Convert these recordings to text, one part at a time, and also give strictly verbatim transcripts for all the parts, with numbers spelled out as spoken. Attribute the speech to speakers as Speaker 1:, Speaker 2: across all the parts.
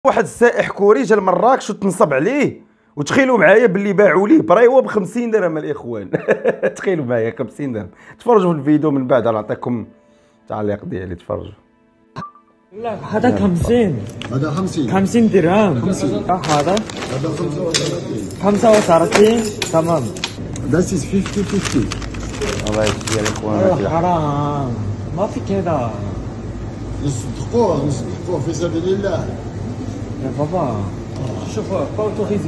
Speaker 1: واحد السائح كوري جا لمراكش وتنصب عليه، وتخيلوا معايا باللي باعوا ليه بريوه ب خمسين درهم الاخوان. تخيلوا معايا خمسين درهم. تفرجوا في الفيديو من بعد نعطيكم التعليق ديالي، تفرجوا.
Speaker 2: لا هذا خمسين،
Speaker 3: هذا خمسين
Speaker 2: خمسين درهم.
Speaker 3: خمسين.
Speaker 2: هذا
Speaker 3: هذا خمسة وثلاثين
Speaker 2: خمسة وثلاثين. تمام.
Speaker 3: This is fifty fifty.
Speaker 1: الله يجزي الاخوان.
Speaker 2: أيوة حرام، ما في كذا
Speaker 3: نصدقوه نصدقوه في سبيل الله
Speaker 2: يا بابا. شوف بورتوغيزي.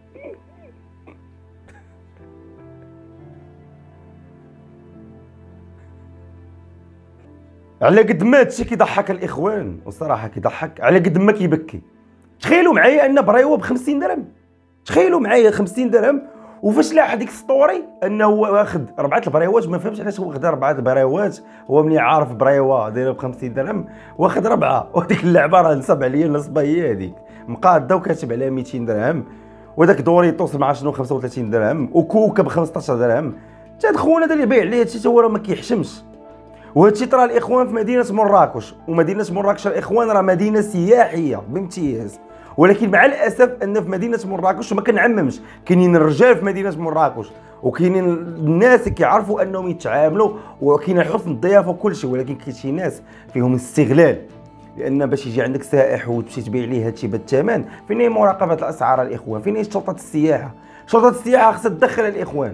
Speaker 1: على قد ما هادشي كيضحك الاخوان، وصراحه كيضحك، على قد ما كيبكي. تخيلوا معايا ان بريوه ب خمسين درهم، تخيلوا معايا خمسين درهم، وفاش لاح هذيك ستوري انه هو واخد ربعه البريوات. ما فهمتش علاش هو واخد ربعه البريوات، هو ملي عارف بريوه دايره ب خمسين درهم واخد ربعه. وديك اللعبه راه نصب عليا النصبه هي هذيك، مقاده وكاتب عليها ميتين درهم، وداك دوريتوس مع شنو خمسة وثلاثين درهم، وكوكا ب خمسطاش درهم. تا خونا هذا اللي بايع عليه هادشي تا هو راه ما كيحشمش. وهادشي طرا الاخوان في مدينه مراكش، ومدينه مراكش الاخوان راه مدينه سياحيه بامتياز، ولكن مع الاسف ان في مدينه مراكش، وما كنعممش، كاينين الرجال في مدينه مراكش وكاينين الناس كيعرفوا انهم يتعاملوا وكاين حسن الضيافه وكل شيء، ولكن كاين شي ناس فيهم استغلال. لان باش يجي عندك سائح وتمشي تبيع ليه هادشي بالثمن، فين هي مراقبه الاسعار الاخوان؟ فين هي شرطه السياحه؟ شرطه السياحه خصها تدخل الاخوان.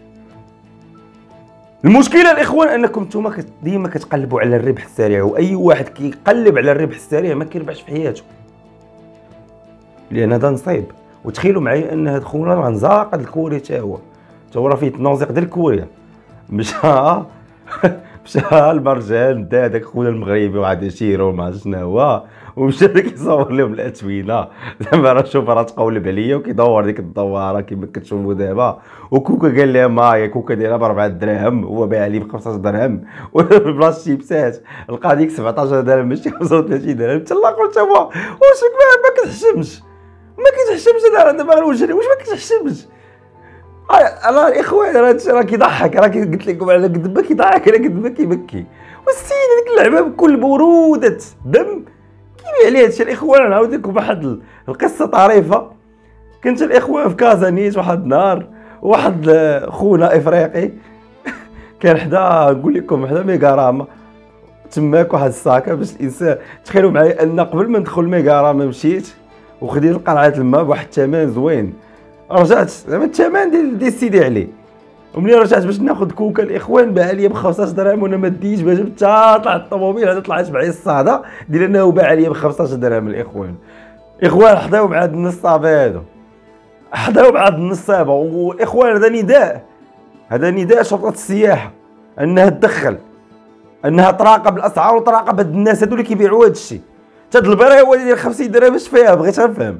Speaker 1: المشكله الاخوان انكم نتوما ديما كتقلبوا على الربح السريع، واي واحد كيقلب على الربح السريع ما كيربحش في حياته، لان هذا نصيب. وتخيلوا معايا ان هاد خونا راه نزاقد الكوري تا هو تا هو راه فيه التنازق ديال كوريا. مشى مشى المرجان دا داك خونا المغربي وعاد شيرو ما شنو هو، ومشى كيصور لهم الاتوينه. دابا راه شوف راه تقولب عليا وكيدور ديك الدواره كما كتشوفوا دابا. وكوكا قال لها مايا كوكا دايره ب أربعة دراهم، هو بايع لي ب خمسطاش درهم، وبلاصه الشيبسات لقى ديك سبعطاش درهم ماشي خمسة وثلاثين درهم. تلا قلت هو واش ما كتحشمش؟ ما كيتحشمش هذا دابا غنوجري، واش ما كيتحشمش؟ الله الاخوان راه هادشي راه كيضحك، راه قلت لكم على قد ما كيضحك على قد ما كيبكي. والسيد هذيك اللعبه بكل بروده دم كيبيع عليه هادشي. الاخوان نعاود لكم واحد القصه طريفه. كنت الاخوان في كازانيت واحد النهار، واحد خونا افريقي كان حدا نقول لكم حدا ميغاراما تماك واحد الساكه باش الانسان. تخيلوا معايا ان قبل ما ندخل ميغاراما مشيت وخديت قرعه الماء بواحد الثمن زوين، رجعت زعما الثمن ديال دي سيدي عليه. وملي رجعت باش ناخذ كوكا الاخوان باع لي ب خمسطاش درهم، وانا ما ديتش باش جبت طلعت الطوموبيل هذا طلعت معايا الصاده ديال انه باع لي ب خمسطاش درهم. الاخوان اخوان حداو مع هاد النصابه هادو، حداو مع هاد النصابه. والاخوان هذا نداء، هذا نداء شرطه السياحه انها تدخل، انها تراقب الاسعار وتراقب هاد الناس هادو اللي كيبيعوا هاد الشيء. هاد البراوه ديال خمسين درهم اش فيها؟ بغيت نفهم.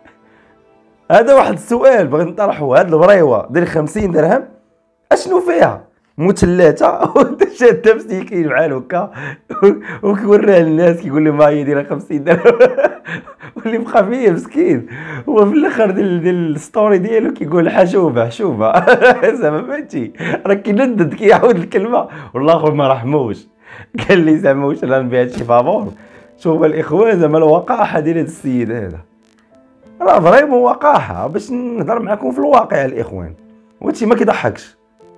Speaker 1: هذا واحد السؤال بغيت نطرحه. هاد البريوه ديال خمسين درهم اشنو فيها؟ مثلثه وانت شاده مسكين بحال هكا وكيوريها للناس كيقول لهم ها هي دايره خمسين درهم. واللي بقى فيه مسكين هو في الاخر ديال ديال الستوري ديالو كيقول حشومه حشومه. زعما فهمتي راه كيندد كيعاود الكلمه، والله خويا ما رحموش. قال لي زعما واش انا نبيع هادشي فابور؟ شوف الاخوان زعما الوقاحه ديال هاد السيد هذا راه فريمون وقاحه. باش نهضر معكم في الواقع الاخوان، وهادشي ما كيضحكش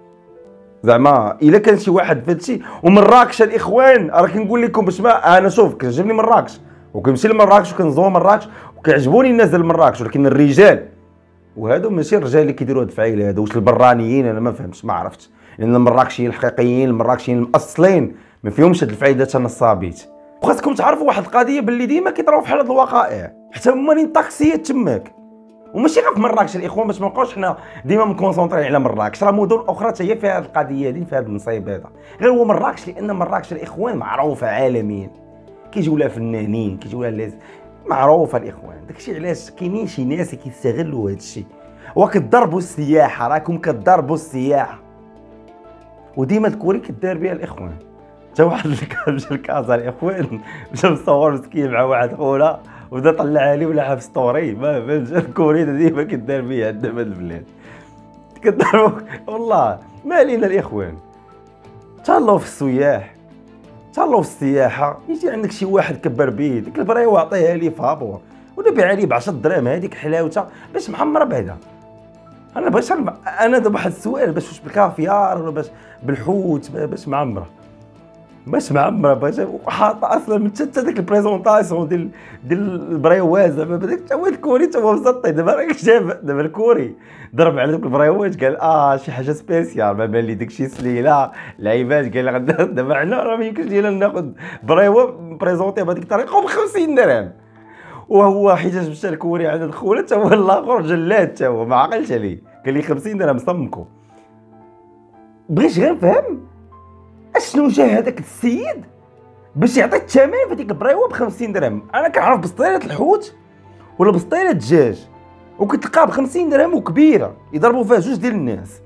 Speaker 1: زعما. الا كان شي واحد في هادشي. ومراكش الاخوان راه كنقول لكم باش ما انا شوف كتعجبني مراكش وكنمشي لمراكش وكنزور مراكش وكيعجبوني الناس ديال مراكش، ولكن الرجال وهادو ماشي الرجال اللي كيديروا هاد الفعيله هادو. واش البرانيين انا ما فهمتش ما عرفتش، لان المراكشيين الحقيقيين المراكشيين المأصلين ما فيهمش هاد الفعيله تا نصابيت. وخاصكم تعرفوا واحد القضيه باللي ديما كيطراو فحال هاد الوقائع حتى هما لين طاكسيات تماك، وماشي غير في مراكش الاخوان باش ما نبقاوش حنا ديما مكونسونطرين على مراكش. راه مدن اخرى حتى هي فيها هاد القضيه هادي، فيها هاد النصيب هذا. غير هو مراكش لان مراكش الاخوان معروفه عالميا، كيجيو لها فنانين كيجيو لها لاز معروفه الاخوان. داكشي علاش كاينين شي ناس كيستغلوا هاد الشيء وكتضربوا السياحه. راكم كتضربوا السياحه وديما الكوري كدار بها الاخوان. تا واحد اللي كان مشى لكازا الاخوان مشى مصور مسكين مع واحد خونا وبدا طلع عليه ولا في ستوري ما فهمتش. الكوري ديما كدار بها عندنا في البلاد كداروا والله ما علينا الاخوان. تهلاو في السياح تهلاو في السياحه. يجي عندك شي واحد كبر بيه ديك البرايوه عطيها ليه فابور، ونبيع عليه ب عشرة دراهم هذيك حلاوته باش محمره بعدا. انا باش انا دابا واحد السؤال، باش واش بالكافيار ولا باش بالحوت باش معمره باش معمره باش وحاطه اصلا من حتى ديك البريزونطاسيون ديال ديال البريواز زعما بداك تا هو الكوري تا هو مسطي. دابا راك شاف دابا الكوري ضرب على دوك البريواج قال اه شي حاجه سبيسيال، ما بان لي داكشي سليله لعيبات. قال لك دابا حنا راه ما يمكنش لينا ناخذ بريوا بريزونطي بهذيك الطريقه ب خمسين درهم. وهو حيتاش مشى الكوري عند الخوله تا هو الاخر جلاد تا هو ما عقلش عليه، قال لي خمسين درهم صمكو. بغيت غير نفهم اشنو جا هذاك السيد باش يعطي الثمن في ديك البريوه ب خمسين درهم. انا كنعرف بسطيله الحوت ولا بسطيله الدجاج وكتلقاها ب خمسين درهم وكبيره يضربوا فيها جوج ديال الناس.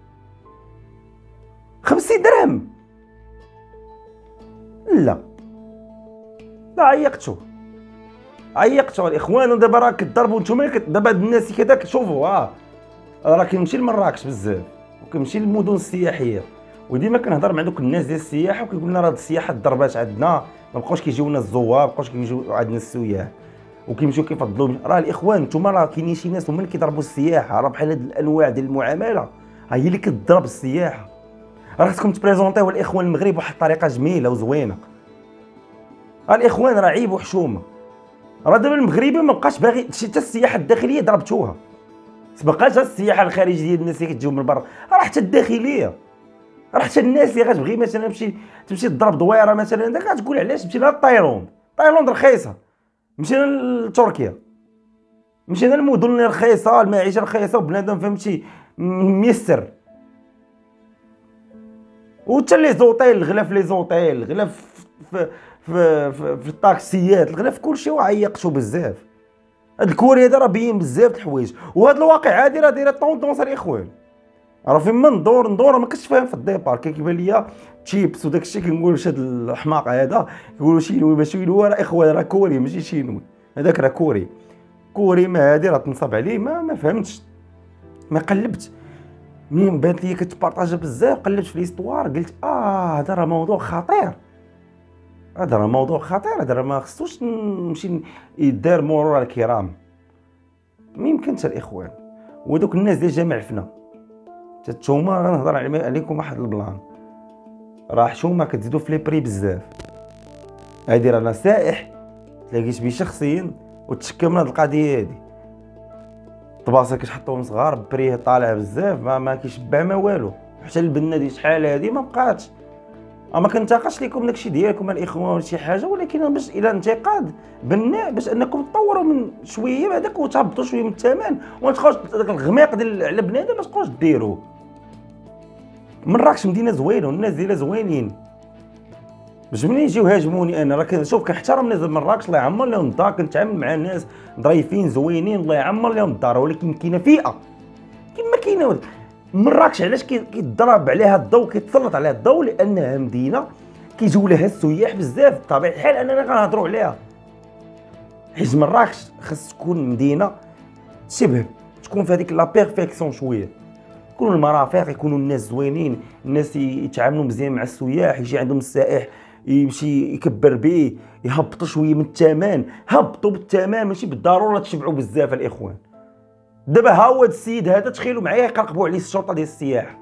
Speaker 1: خمسين درهم لا لا عيقتو عيقتو الاخوان. دابا راه كتضربوا نتوما دابا هاد الناس كذاك. شوفوا اه راه كنمشي لمراكش بزاف وكنمشي للمدن السياحيه، وديما كنهضر مع دوك الناس ديال السياحه وكيقول لنا راه السياحه ضربات عندنا، ما بقاوش كيجيونا الزوار، ما بقاوش كيجيو عندنا السياح وكيمشيو كيفضلوا. راه الاخوان نتوما راه كاينين شي ناس هما اللي كيضربوا السياحه، راه بحال هاد الانواع ديال المعامله ها هي اللي كتضرب السياحه. راه خصكم تبريزونطيو الاخوان المغرب بواحد الطريقه جميله وزوينه. الاخوان راه عيب وحشومه. راه دابا المغربي ما بقاش باغي حتى السياحه الداخليه ضربتوها، ما بقاش السياحه الخارجيه ديال الناس اللي كتجيو من برا، راه حتى الداخليه. راه حتى الناس اللي غتبغي مثلا تمشي تمشي تضرب دويره مثلا داك غتقول علاش مشينا لتايلاند. تايلاند رخيصه، مشينا لتركيا، مشينا للمدن اللي رخيصه، المعيشه رخيصه وبنادم فهمتي ميسر. وحتى لي زوطيل غلا في لي زوطيل غلا في في في, في, في الطاكسيات غلا في كلشي وعيقتو بزاف. هاد الكوري هذا راه باين بزاف د الحوايج، وهاد الواقع هادي راه دايره طونطونس الاخوان. راه فين ما ندور ندور ما كنتش فاهم في الديبار. كيبان ليا تشيبس وداك الشيء كنقول واش هاد الحماق هذا يقولوا شينوي ماشي شينوي. راه اخوان راه كوري ماشي شينوي، هذاك راه كوري. كوري ما هادي راه تنصب عليه ما ما فهمتش. ما قلبت منين بانت لي كتبارطاجا بزاف، قلبت في ليستوار قلت اه هذا راه موضوع خطير، هذا راه موضوع خطير، هذا راه ما خصوش نمشي يدار مرور الكرام. ما يمكنش الاخوان. ودوك الناس ديال جامع الفنا نتوما غنهضر عليكم واحد البلان، راه حشومه كتزيدوا في لي بري بزاف. هادي راه نصائح تلاقيت بي شخصيا وتشكى من هاد القضيه هادي. الطباصه كتحطوهم صغار بريه طالع بزاف ما, ما كيشبع ما والو. حتى البنه ديال شحال هادي ما بقاتش. ما كنتاقاش لكم داكشي ديالكم الاخوان ولا شي حاجه، ولكن باش الى انتقاد بناء باش انكم تطوروا من شويه بعداك وتهبطوا شويه من الثمن وما تبقاوش داك الغميق ديال على بنادم ما تبقاوش ديروه. مراكش مدينه زوينه والناس ديالها زوينين، باش ملي يجيو هاجموني انا راه كنشوف كنحترم ناس مراكش الله يعمر لهم الدار، كنتعامل مع ناس ظريفين زوينين الله يعمر لهم الدار. ولكن كاينه فئه كما كاينه مراكش علاش كيتضرب عليها الضوء كيتسلط عليها الضوء لانها مدينه كيجيو لها السياح بزاف. بطبيعه الحال اننا كنهضروا عليها حيت مراكش خاص تكون مدينه شبه تكون في هذيك لا بيرفيكسيون شويه، يكونوا المرافق يكونوا الناس زوينين، الناس يتعاملوا مزيان مع السياح، يجي عندهم السائح يمشي يكبر به يهبطوا شويه من الثمن. هبطوا بالثمن ماشي بالضروره تشبعوا بزاف الاخوان. دابا ها هو السيد هذا تخيلوا معايا يقرقبوا عليه الشرطه ديال السياح.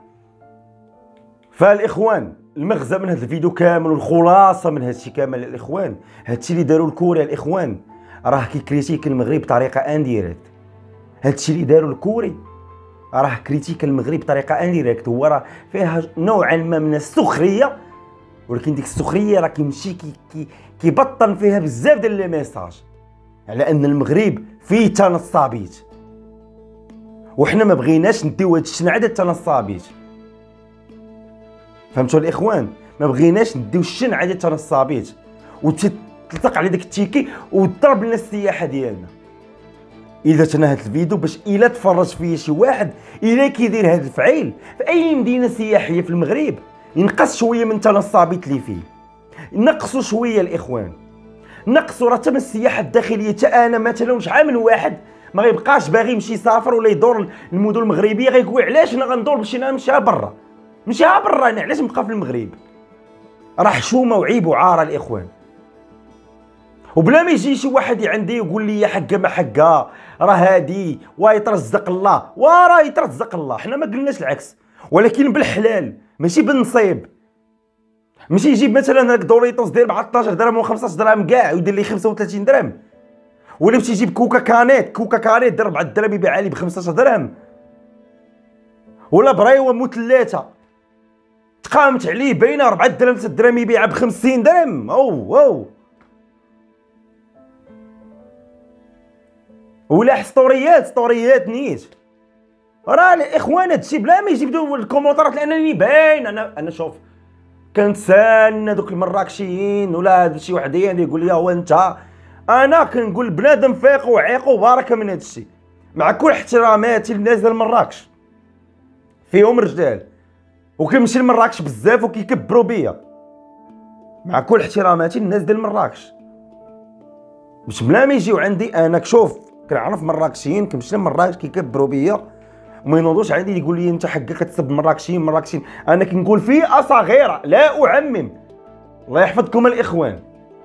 Speaker 1: فالاخوان المغزى من هذا الفيديو كامل والخلاصه من هذا الشيء كامل الاخوان، هذا الشيء اللي داروا الكوري الاخوان راه كيكريتيك المغرب بطريقه انديريكت. هذا الشيء اللي داروا الكوري راه كريتيك المغرب بطريقه انديريكت، هو راه فيها نوعا ما من السخريه، ولكن ديك السخريه راه كيمشي كي كي كيبطن فيها بزاف ديال لي ميساج على ان المغرب فيه تنصابيت، وحنا ما بغيناش نديو هاد الشنعه ديال التنصابيت. فهمتوا الاخوان؟ ما بغيناش نديو الشنعه ديال التنصابيت وتطلق على داك التيكي وتضرب لنا السياحه ديالنا. اذا تنا هذا الفيديو باش الا تفرج فيه شي واحد الا كيدير هذا الفعيل في اي مدينه سياحيه في المغرب ينقص شويه من التنصابيت اللي فيه، نقصوا شويه الاخوان، نقصوا راه تم السياحه الداخليه. حتى انا مثلا شحال من واحد ما غيبقاش باغي يمشي يسافر ولا يدور المدن المغربيه غيقول علاش انا غندور باش انا نمشي برا، نمشي برا انا علاش نبقى في المغرب؟ راه حشومه وعيب وعار الاخوان. وبلا ما يجي شي واحد عندي يقول لي يا حقه ما حقه راه هادي ويترزق الله، وراه يترزق الله، حنا ما قلناش العكس، ولكن بالحلال ماشي بالنصيب. ماشي يجيب مثلا هاك دوريتوس داير ب عطاش درهم و خمسطاش درهم كاع ويدير لي خمسة وثلاثين درهم، ولا باش يجيب كوكا كانيت كوكا كانيت داير أربعة درهم يبيعها لي ب خمسطاش درهم، ولا بريوه مثلاثه تقامت عليه باينه أربعة درهم ستة درهم يبيعها ب خمسين درهم. او او ولا سطوريات سطوريات نيت، راه الاخوان هادشي بلا ما يجيبوا الكومونتات، لانني باين انا انا شوف كنتسان دوك المراكشيين ولا هاد شي وحدين يقول لي هو انت، انا كنقول بنادم فيق وعيق وبركه من هادشي، مع كل احتراماتي للناس ديال مراكش فيهم رجال وكيمشي لمراكش بزاف وكيكبروا بيا، مع كل احتراماتي للناس ديال مراكش، باش بلا ما يجيو عندي انا كشوف كنعرف مراكشيين كنمشي لمراكش كيكبروا بيا وما ينوضوش عندي يقول لي انت حقك كتسب مراكشيين مراكشيين. انا كنقول فئه صغيره لا اعمم، الله يحفظكم الاخوان،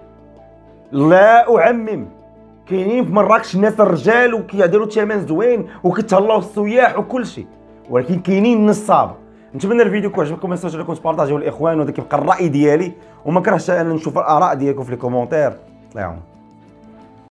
Speaker 1: لا اعمم، كاينين في مراكش ناس الرجال وكيديروا ثمن زوين وكيتهلاو السياح وكل شيء، ولكن كاينين نصاب. نتمنى الفيديو كون عجبكم ما تنساوش انكم تبارطاجيو الاخوان، وهذا كيبقى الراي ديالي وما كرهتش انا نشوف الاراء ديالكم في لي كومونتير. الله يعاون.